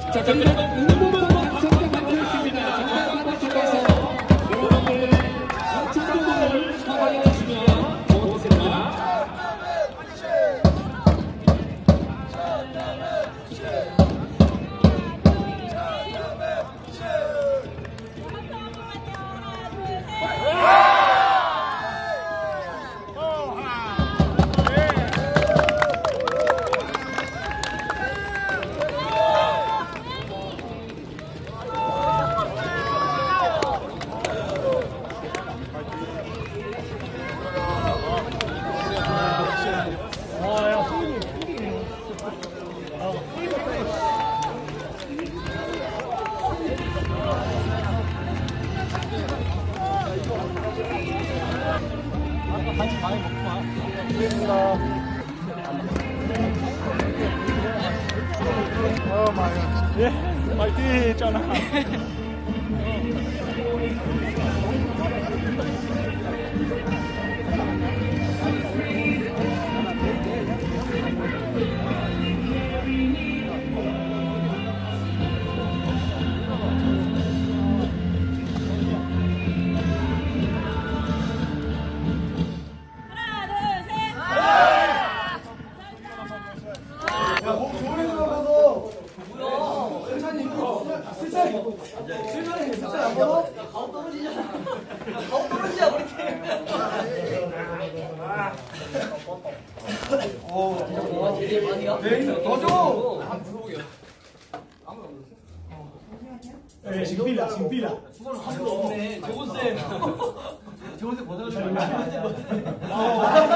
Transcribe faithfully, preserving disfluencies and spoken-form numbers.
자, 저희는 응원봉 전달받고 있습니다. 전달받는 쪽에서 여러분들의 영창봉을 사랑해 주시면 고맙겠습니다. 같이 많이 먹고 와. 어, 마야. 예, 파이팅 했잖아. 가오 떨어지잖아. 가오 떨어지자 우리 팀. 오, 제일 많이야? 더 줘. 안 물어보게. 예, 지금 빌라, 지금 빌라. 수건은 아무도 없네. 재곤 쌤. 재곤 쌤 고생하셨습니다.